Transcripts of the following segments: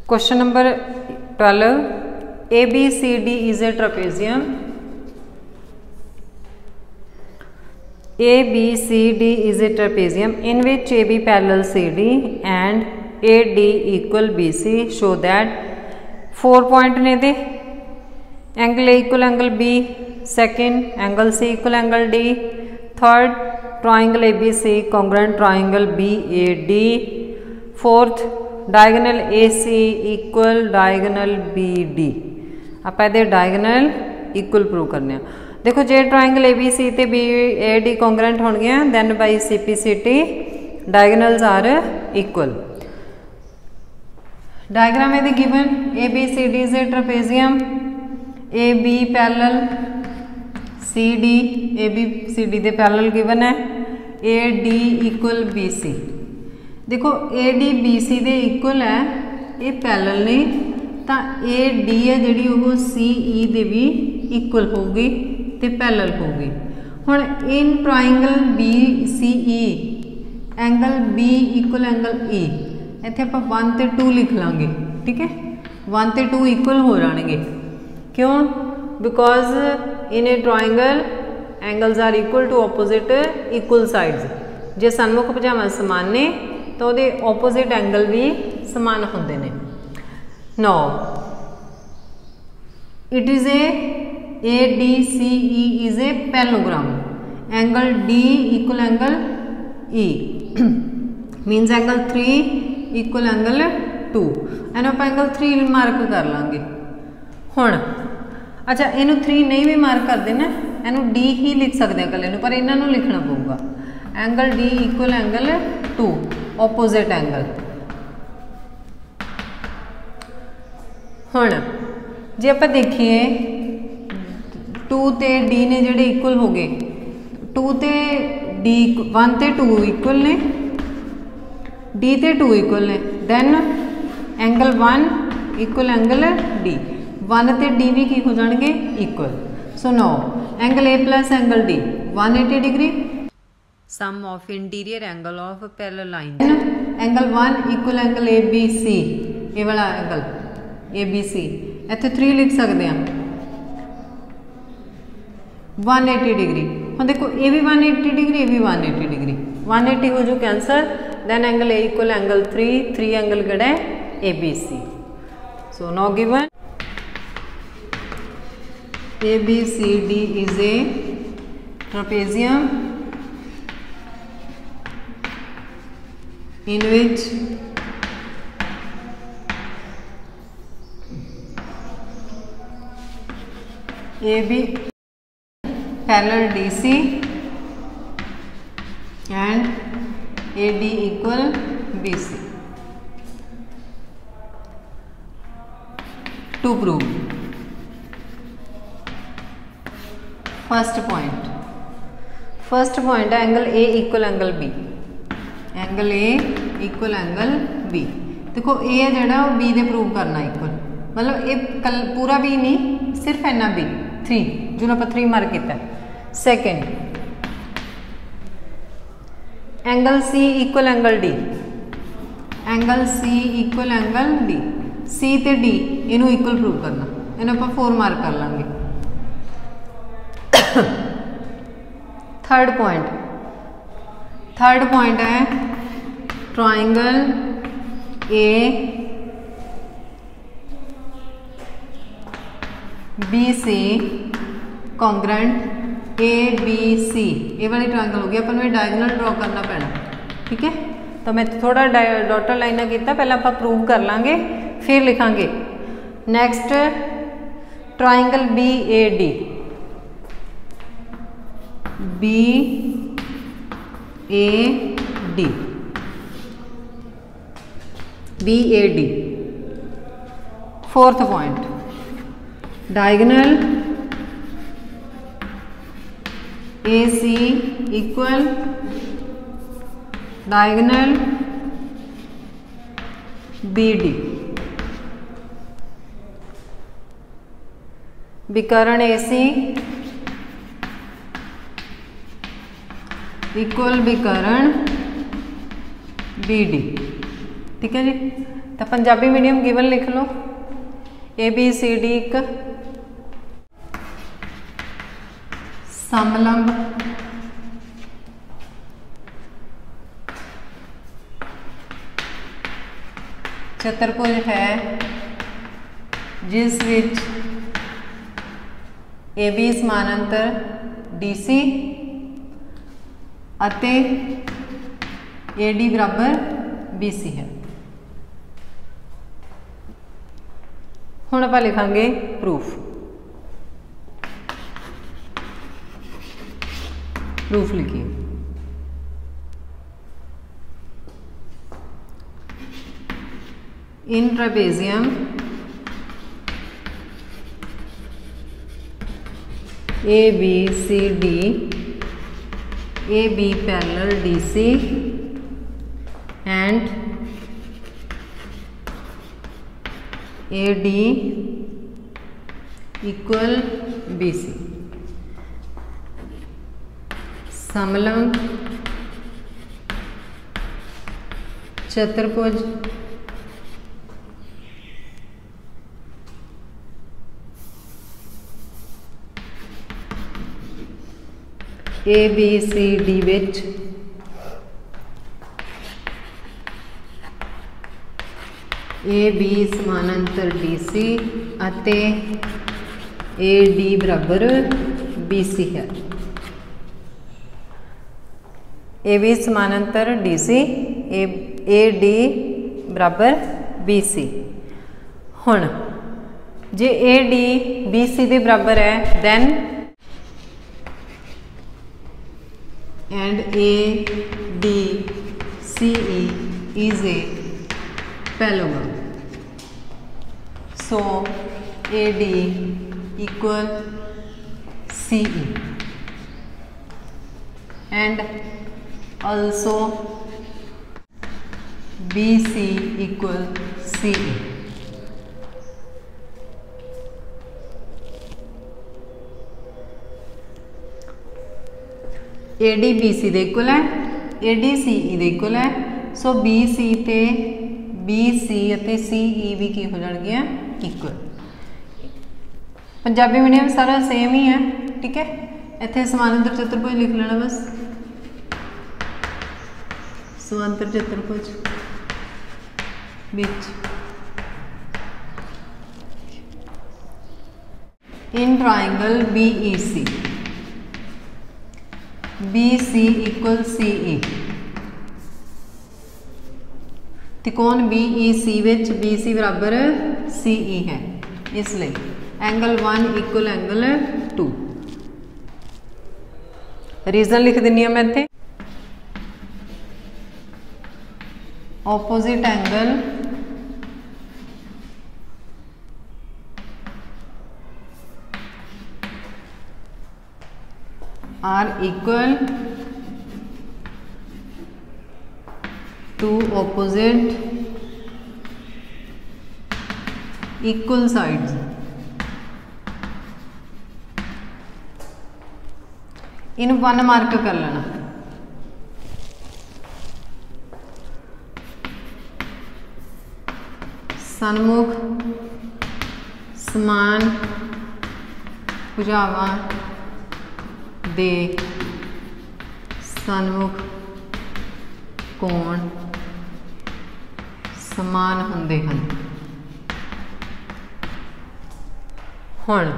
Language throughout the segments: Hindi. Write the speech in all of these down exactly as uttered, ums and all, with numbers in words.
Question number twelve, A B C D is a trapezium. A B C D is a trapezium in which A B parallel C D and A D equal B C show that four point ने दे angle A equal angle B, second angle C equal angle D, third triangle A B C congruent triangle B A D, fourth diagonal A C equal diagonal B D। आप ये डायगनल इक्वल प्रूव करने। देखो जे ट्राइंगल ए बी सी ते बी ए डी कॉन्ग्रेंट हो गया then by C P C T diagonals are equal. Diagram है given A B C D is a trapezium, A B parallel C D, A B C D दे पैरेलल गिवन है, A D equal B C. देखो ए डी बी सी दे इक्वल है, ये पैरेलल ने तो ए डी है जी वो सी ई दे भी इक्वल होगी तो पैरेलल होगी। हुण in triangle B C E angle B equal angle E इत्थे आपां वन ते टू लिख लांगे, ठीक है। वन ते टू इक्वल हो जाएंगे, क्यों? Because in a triangle angles are equal to opposite equal sides. जे सन्मुख भुजावां समान ने तो उहदे ऑपोजिट एंगल भी समान होंदे ने। Now it is a A D C E is a parallelogram, angle D equal angle E means angle three equal angle two. इन्हू आप एंगल थ्री मार्क कर लाँगे। हुण अच्छा इनू थ्री नहीं भी मार्क करते ना, इनू डी ही लिख सकते हैं कले, पर इन्हों लिखना पऊगा angle D equal angle two opposite angle. हुण जे आप देखिए टू ते डी ने जोड़े इक्वल हो गए, टू ते डी वन ते टू इक्वल ने, डी ते टू इक्वल ने, then angle one equal angle D, one ते डी भी की हो जाएंगे equal. So now angle A plus angle D one eighty degree, sum of interior angle of parallel line, angle one equal angle A B C, ये वाला एंगल ए बी सी इत्थे थ्री लिख सकते हैं वन एटी डिग्री। हम देखो ये भी वन एटी डिग्री, ये भी one eighty degree, one eighty हो जो cancel, then angle A equal angle three, three angle किहड़ा है A B C. So now given A B C D is a trapezium in which A B parallel D C and A D equal B C. To prove first point, first point है angle A equal angle B, angle A equal angle B. देखो ए है जोड़ा बी दे प्रूव करना इक्वल, मतलब ये कल पूरा बी नहीं सिर्फ इन्ना बी थ्री जो आप थ्री मार्क किया। Second angle C equal angle D, angle C equal angle D, C ते डी इनू इक्वल प्रूव करना, इन्हें आप फोर मार्क कर लेंगे। थर्ड पॉइंट, थर्ड पॉइंट है triangle A B C congruent A B C, ये वाली ट्राइंगल हो गया, अपन डायगनल ड्रॉ करना पैना, ठीक है। तो मैं थोड़ा डॉटर लाइना किया, पहले आप प्रूव कर लाँगे फिर लिखांगे। Next triangle B A D, B A D, B A D. Fourth point diagonal A C equal diagonal B D, विकर्ण ए सी इक्वल विकर्ण बी डी, ठीक है जी। तो पंजाबी मीडियम गिवन लिख लो ए बी सी डी एक समलंब चतुर्भुज है जिस विच ए बी समानांतर डी सी अते ए डी बराबर बी सी है। हुण आपां लिखांगे प्रूफ। प्रूफ लिखिए in trapezium A B C D A B parallel D C and A D equal B C समलंब चतुर्भुज ए बी सी डी विच ए बी समानांतर डी सी अते ए डी बराबर बी सी है। ए बी समानांतर डी सी ए डी बराबर बी सी। हुण जे ए डी बी सी के बराबर है then and A D C E is a parallelogram. So A D equal C E and also B C equal C E. A D B C दे इक्वल है A D C E they equal है सो बी सी ते बी सी अते सी ई भी की हो जाएगी इक्वल। पंजाबी मीडियम सारा सेम ही है ठीक है। इत्थे समानांतर चतुर्भुज लिख लेना बस समांतर चतुर्भुज विच in triangle B E C B C equal C E त्रिकोण बी ई सी विच बी सी बराबर सी ई है इसलिए angle one equal angle two. Reason लिख दिनी है मैं इत्थे opposite angle are equal to opposite equal sides। इन वन मार्क कर लेना। सन्मुख समान भुजावां दे सन्मुख कोण समान हुंदे हन। हुण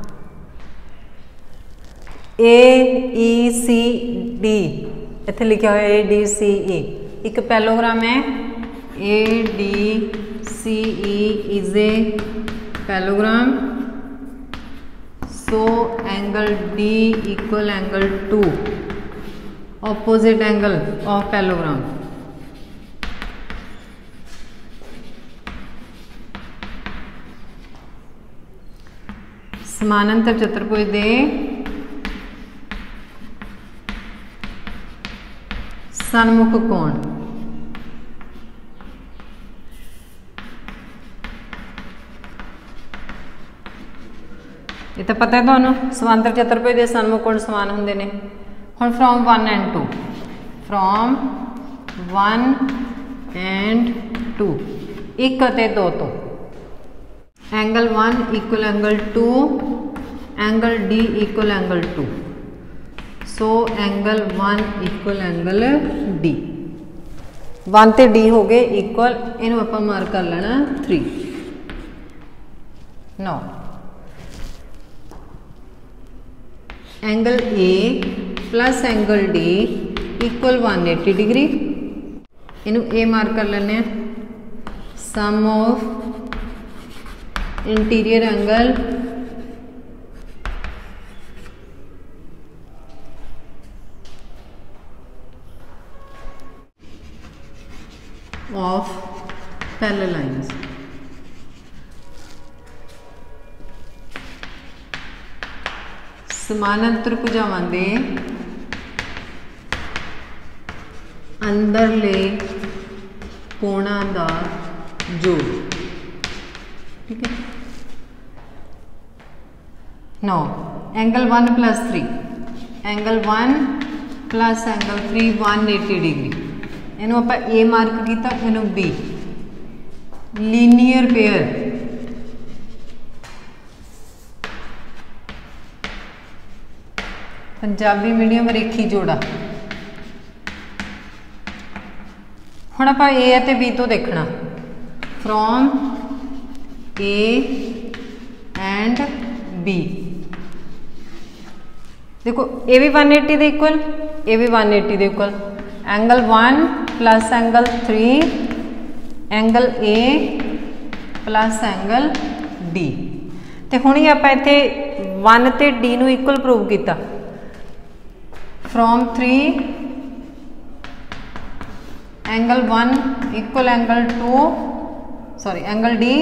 ए ई सी डी इत्थे लिखा हुआ ए डी सी ई एक पैलोग्राम है A D C E is a parallelogram so angle D equal angle two opposite angle of parallelogram। समानांतर चतुर्भुज दे सन्मुख कोण ये तो पता है तुहानू समांतर चतुर्भुज के सन्मुख कोण समान होंगे ने। हुण from one and two from one and two एक अते दो तो angle one equal angle two, angle D equal angle two, so angle one equal angle D. One ते डी हो गए इक्वल, इनू आप मार्क कर लेना three. Now angle A plus angle D equal one eighty degree, इनू ए मार्क कर लेने, sum of interior angle of parallel lines. समानांतर भुजावां दे अंदरले कोणां दा जोड़। ठीक है। Now angle one plus three, angle one plus angle three one eighty degree, इनू आप ए मार्क किया, इनू B. Linear pair Punjabi medium रेखी जोड़ा। हुण आप ए ते बी तो देखना, फ्रॉम ए एंड बी। देखो ए भी वन एटी दे इक्वल, ए भी वन एटी दे equal, angle one plus angle three, angle A plus angle D. तो हुण ही आप इत्थे वन ते डी नू इक्वल प्रूव किया, from three angle one equal angle two, sorry angle D,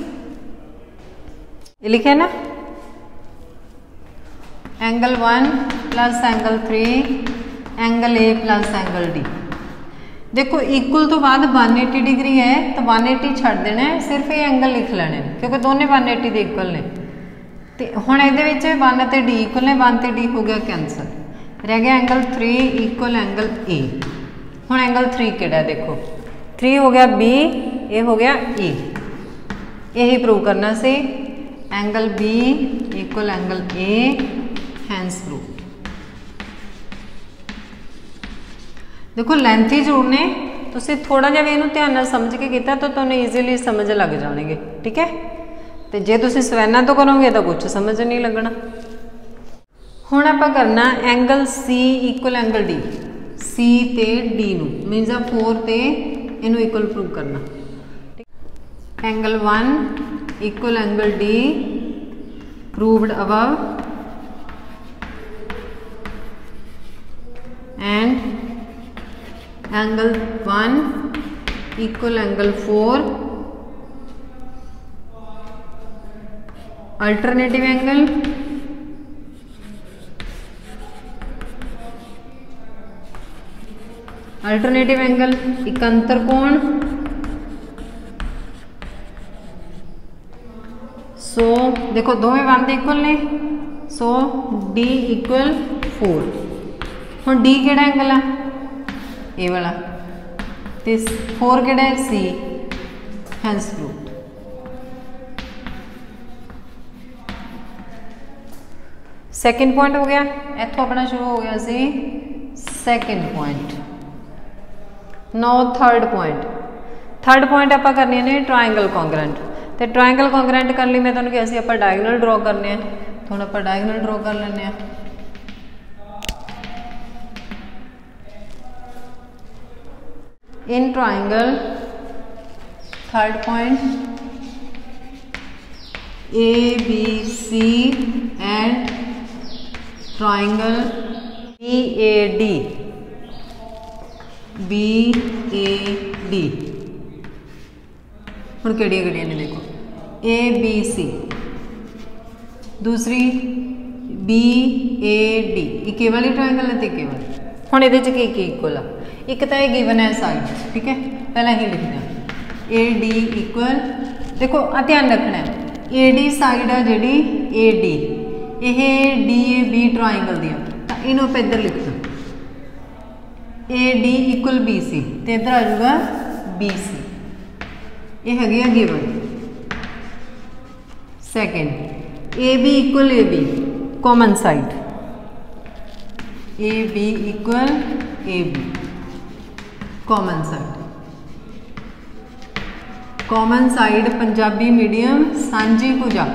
ये लिखे ना, angle one plus angle three, angle A plus angle D. देखो इक्वल तो बाद वन एटी डिग्री है तो वन एटी छड़ देना है, सिर्फ ये एंगल लिख लेने क्योंकि दोनों वन एटी के इक्वल ने। तो हुण ये वन ते डी इक्वल ने, वन ते डी हो गया कैंसल, रह गया angle three equal angle A. हुण एंगल थ्री किहड़ा, देखो थ्री हो गया बी, ए हो गया ए, यही प्रूव करना से angle B equal angle A, hence proved. देखो लेंथी जोड़ने तुसीं थोड़ा जिहा भी इहनूं ध्यान नाल समझ के कीता तो तुहानूं ईजीली समझ लग जाणगे। ठीक है, तो जे तुसीं स्वैना तो करोगे तो कुछ समझ नहीं लगना। हुण आपां करना angle C equal angle D, C ते डी नूं मीनस आ फोर ते इनू इक्वल प्रूव करना। Angle one equal angle D proved above and angle one equal angle four, alternative angle alternative angle एक अंतर कोण, सो देखो दोवें वन दे इक्वल ने, सो डी इक्वल फोर। हुण डी किहड़ा एंगल है, ए वाला, ते फोर किहड़ा है, C, hence proved. Second point हो गया, इत्थों अपना शुरू हो गया सी second point. Now third point, third point आप करनी ने ट्रायंगल कॉन्ग्रेंट। तो ट्रायंगल कॉन्ग्रेंट करने मैं तुहानूं कहा सी आपां डायगनल ड्रॉ करने हैं, हुण आपां डायगनल ड्रॉ कर लैंदे हैं। In triangle third point A B C and triangle B A D, B A D. हुण किहड़ियां किहड़ियां ने देखो, ए बी सी, दूसरी बी ए डी, एक ए वाली ट्रायंगल है तो एक ए वाली। हुण इहदे च की की इक्वल आ, एक तो यह गिवन है साइड, ठीक है, पहला ही लिखना ए डी इक्वल, देखो आ ध्यान रखना है ए डी साइड आ जी ए डी, यह डी ए बी ट्रायंगल दी, तो इन्हों आप इधर लिखना A D equal B C, तो इधर आ जाऊगा बी सी। ये हैगी है given. Second, A B equal A B common side, A B equal A B common side, common side Punjabi medium सांझी भुजा।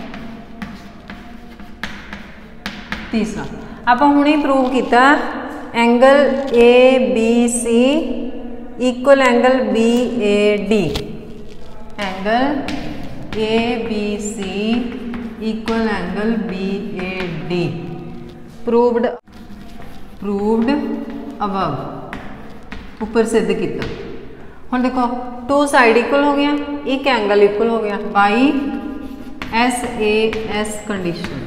तीसरा आप हुणे प्रूव किया angle A B C equal angle B A D, angle A B C equal angle B A D proved proved above, ऊपर सिद्ध किया। हुण देखो टू साइड इक्वल हो गया, एक एंगल इक्वल हो गया by S A S condition.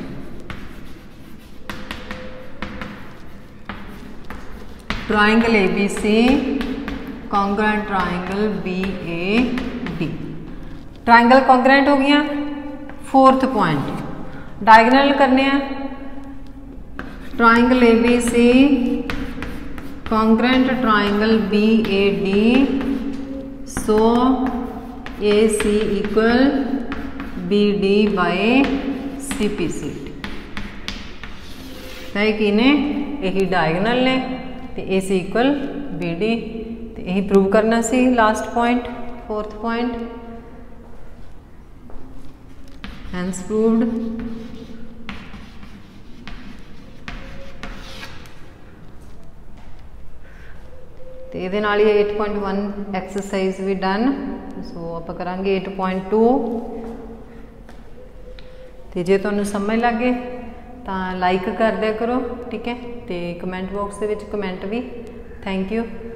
Triangle A B C congruent triangle B A D, triangle congruent हो गया। फोर्थ पॉइंट डायगोनल करने हैं, triangle A B C congruent triangle B A D, so A C equal B D by C P C T. है कि ने यही डायगोनल ने तो A C equal B D, तो यही प्रूव करना सी last point fourth point, hence proved. तो ये एट पॉइंट वन एक्सरसाइज भी डन। सो आप करांगे एट पॉइंट टू। तो जे तुहानू समझ लगे तो लाइक कर दिया करो, ठीक है। तो कमेंट बॉक्स के कमेंट भी। Thank you.